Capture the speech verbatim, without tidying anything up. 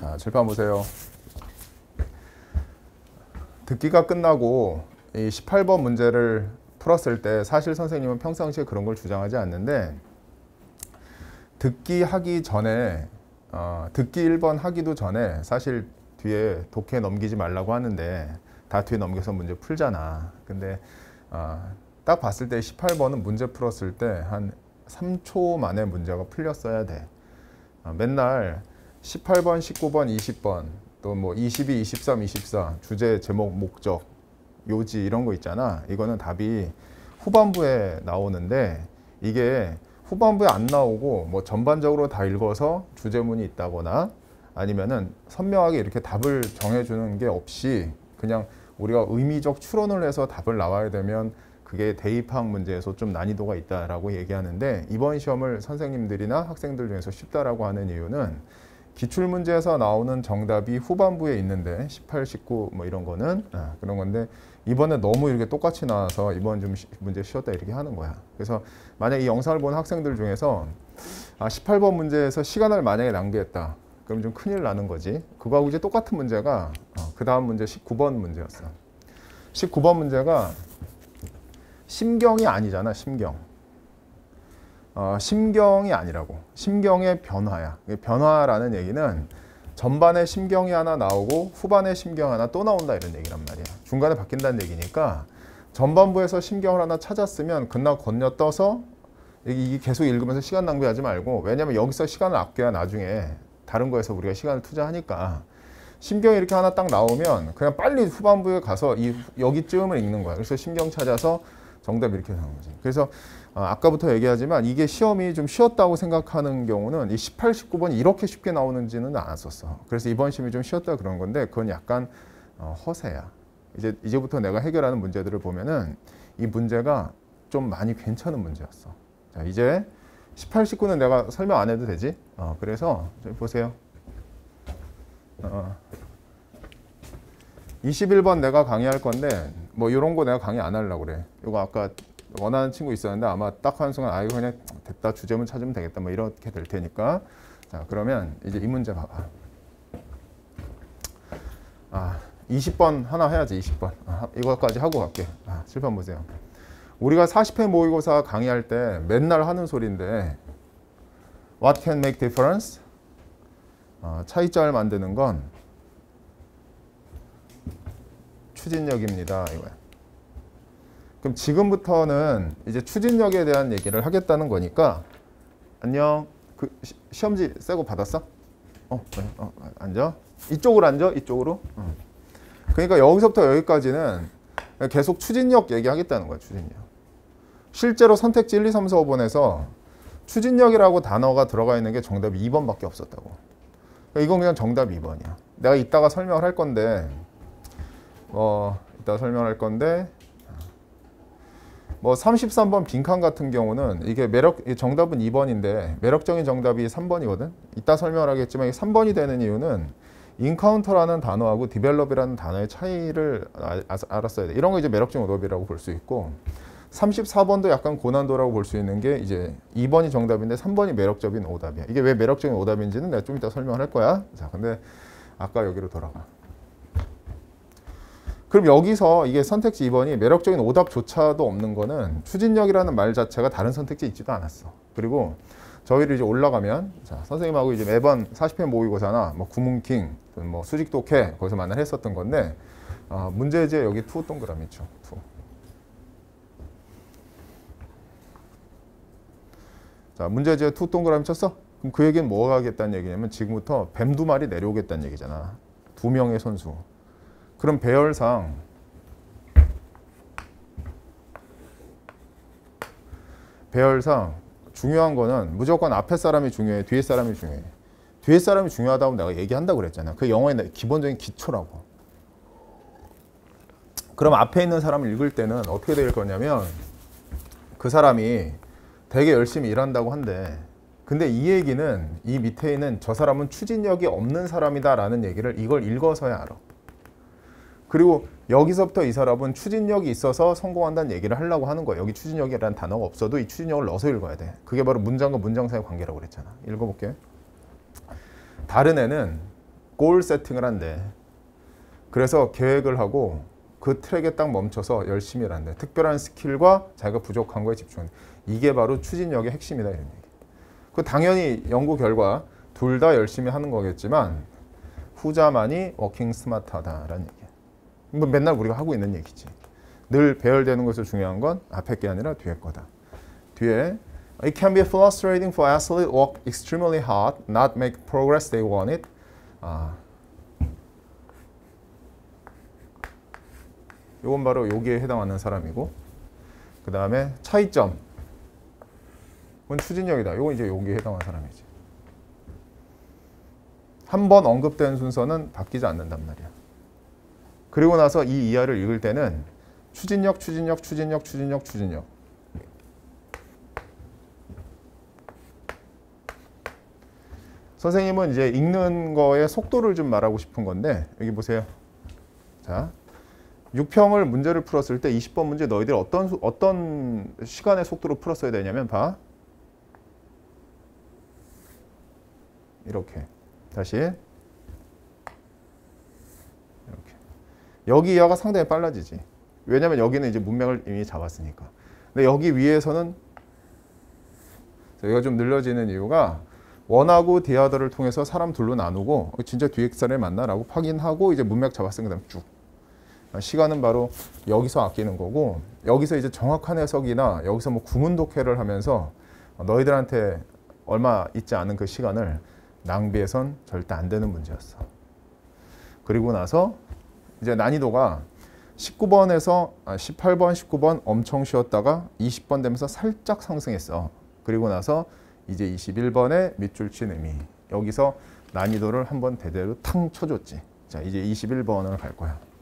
자, 칠판 보세요. 듣기가 끝나고 이 십팔 번 문제를 풀었을 때 사실 선생님은 평상시에 그런 걸 주장하지 않는데 듣기 하기 전에 어, 듣기 일 번 하기도 전에 사실 뒤에 독해 넘기지 말라고 하는데 다 뒤에 넘겨서 문제 풀잖아. 근데 어, 딱 봤을 때 십팔 번은 문제 풀었을 때 한 삼 초 만에 문제가 풀렸어야 돼. 어, 맨날 십팔 번, 십구 번, 이십 번 또 뭐 이십이, 이십삼, 이십사 주제, 제목, 목적, 요지 이런 거 있잖아. 이거는 답이 후반부에 나오는데 이게 후반부에 안 나오고 뭐 전반적으로 다 읽어서 주제문이 있다거나 아니면은 선명하게 이렇게 답을 정해주는 게 없이 그냥 우리가 의미적 추론을 해서 답을 나와야 되면 그게 대입학 문제에서 좀 난이도가 있다라고 얘기하는데 이번 시험을 선생님들이나 학생들 중에서 쉽다라고 하는 이유는 기출문제에서 나오는 정답이 후반부에 있는데 십팔, 십구 뭐 이런 거는 아, 그런 건데 이번에 너무 이렇게 똑같이 나와서 이번 좀 시, 문제 쉬웠다 이렇게 하는 거야. 그래서 만약 이 영상을 보는 학생들 중에서 아, 십팔 번 문제에서 시간을 만약에 낭비했다. 그럼 좀 큰일 나는 거지. 그거하고 이제 똑같은 문제가 어, 그 다음 문제 십구 번 문제였어. 십구 번 문제가 심경이 아니잖아. 심경. 어, 심경이 아니라고. 심경의 변화야. 변화라는 얘기는 전반에 심경이 하나 나오고 후반에 심경 하나 또 나온다 이런 얘기란 말이야. 중간에 바뀐다는 얘기니까 전반부에서 심경을 하나 찾았으면 그날 건너 떠서 이게 계속 읽으면서 시간 낭비하지 말고 왜냐면 여기서 시간을 아껴야 나중에 다른 거에서 우리가 시간을 투자하니까 심경이 이렇게 하나 딱 나오면 그냥 빨리 후반부에 가서 이 여기쯤을 읽는 거야. 그래서 심경 찾아서 정답 이렇게 나오는 거지. 그래서 아까부터 얘기하지만 이게 시험이 좀 쉬웠다고 생각하는 경우는 이 십팔, 십구 번이 이렇게 쉽게 나오는지는 않았었어. 그래서 이번 시험이 좀 쉬웠다 그런 건데 그건 약간 허세야. 이제 이제부터 내가 해결하는 문제들을 보면은 이 문제가 좀 많이 괜찮은 문제였어. 자, 이제 십팔, 십구는 내가 설명 안 해도 되지? 어, 그래서 저기 보세요. 어, 이십일 번 내가 강의할 건데 뭐 이런 거 내가 강의 안 하려고 그래. 이거 아까 원하는 친구 있었는데 아마 딱 하는 순간 아 이거 그냥 됐다 주제문 찾으면 되겠다 뭐 이렇게 될 테니까 자 그러면 이제 이 문제 봐봐. 아 이십 번 하나 해야지. 이십 번 아, 이거까지 하고 갈게. 아, 칠판 보세요. 우리가 사십 회 모의고사 강의할 때 맨날 하는 소리인데 What can make difference? 어, 차이점을 만드는 건 추진력입니다. 이거야. 그럼 지금부터는 이제 추진력에 대한 얘기를 하겠다는 거니까 안녕. 그 시, 시험지 새거 받았어? 어, 네. 어, 앉아. 이쪽으로 앉아. 이쪽으로. 어. 그러니까 여기서부터 여기까지는 계속 추진력 얘기하겠다는 거야. 추진력. 실제로 선택지 일, 이, 삼, 사, 오 번에서 추진력이라고 단어가 들어가 있는 게 정답이 이 번밖에 없었다고. 그러니까 이건 그냥 정답 이 번이야. 내가 이따가 설명을 할 건데 어, 이따 설명할 건데 뭐 삼십삼 번 빈칸 같은 경우는 이게 매력 정답은 이 번인데 매력적인 정답이 삼 번이거든. 이따 설명을 하겠지만 이게 삼 번이 되는 이유는 인카운터라는 단어하고 디벨롭이라는 단어의 차이를 아, 알았어야 돼. 이런 거 이제 매력적인 오답이라고 볼 수 있고 삼십사 번도 약간 고난도라고 볼 수 있는 게 이제 이 번이 정답인데 삼 번이 매력적인 오답이야. 이게 왜 매력적인 오답인지는 내가 좀 이따 설명을 할 거야. 자, 근데 아까 여기로 돌아가. 그럼 여기서 이게 선택지 이 번이 매력적인 오답조차도 없는 거는 추진력이라는 말 자체가 다른 선택지에 있지도 않았어. 그리고 저희를 이제 올라가면 자, 선생님하고 이제 매번 사십 회 모의고사나 뭐 구문킹, 뭐 수직 독해 거기서 만날 했었던 건데 어, 문제지에 여기 투 동그라미 있죠. 투. 자, 문제지에 투 동그라미 쳤어? 그럼 그 얘기는 뭐가 하겠다는 얘기냐면 지금부터 뱀 두 마리 내려오겠다는 얘기잖아. 두 명의 선수. 그럼 배열상 배열상 중요한 거는 무조건 앞에 사람이 중요해, 뒤에 사람이 중요해. 뒤에 사람이 중요하다고 내가 얘기한다고 그랬잖아. 그 영어의 기본적인 기초라고. 그럼 앞에 있는 사람을 읽을 때는 어떻게 될 거냐면 그 사람이 되게 열심히 일한다고 한대. 근데 이 얘기는 이 밑에 있는 저 사람은 추진력이 없는 사람이다라는 얘기를 이걸 읽어서야 알아. 그리고 여기서부터 이 사람은 추진력이 있어서 성공한다는 얘기를 하려고 하는 거야. 여기 추진력이라는 단어가 없어도 이 추진력을 넣어서 읽어야 돼. 그게 바로 문장과 문장 사이의 관계라고 그랬잖아. 읽어볼게. 다른 애는 골 세팅을 한대. 그래서 계획을 하고 그 트랙에 딱 멈춰서 열심히 일한대. 특별한 스킬과 자기가 부족한 거에 집중한대. 이게 바로 추진력의 핵심이다 이런 얘기. 그 당연히 연구 결과 둘 다 열심히 하는 거겠지만 후자만이 워킹 스마트하다라는 얘기야. 이건 맨날 우리가 하고 있는 얘기지. 늘 배열되는 것에서 중요한 건 앞에 게 아니라 뒤에 거다. 뒤에 It can be frustrating for athletes work extremely hard, not make progress they wanted. 아, 이건 바로 여기에 해당하는 사람이고, 그 다음에 차이점. 이건 추진력이다. 이건 이제 여기에 해당하는 사람이지. 한 번 언급된 순서는 바뀌지 않는단 말이야. 그리고 나서 이 이하를 읽을 때는 추진력, 추진력, 추진력, 추진력, 추진력. 선생님은 이제 읽는 거의 속도를 좀 말하고 싶은 건데 여기 보세요. 자, 육 평을 문제를 풀었을 때 이십 번 문제 너희들 어떤 수, 어떤 시간의 속도로 풀었어야 되냐면 봐. 이렇게. 다시. 이렇게. 여기 이하가 상당히 빨라지지. 왜냐면 여기는 이제 문맥을 이미 잡았으니까. 근데 여기 위에서는 여기가 좀 늘려지는 이유가 원하고 디하더를 통해서 사람 둘로 나누고 진짜 뒤에 사람을 만나라고 확인하고 이제 문맥 잡았으면 그다음 쭉. 시간은 바로 여기서 아끼는 거고 여기서 이제 정확한 해석이나 여기서 뭐 구문 독해를 하면서 너희들한테 얼마 있지 않은 그 시간을 낭비해선 절대 안 되는 문제였어. 그리고 나서 이제 난이도가 십구 번에서 아, 십팔 번, 십구 번 엄청 쉬었다가 이십 번 되면서 살짝 상승했어. 그리고 나서 이제 이십일 번에 밑줄 친 의미. 여기서 난이도를 한번 대대로 탕 쳐줬지. 자, 이제 이십일 번을 갈 거야.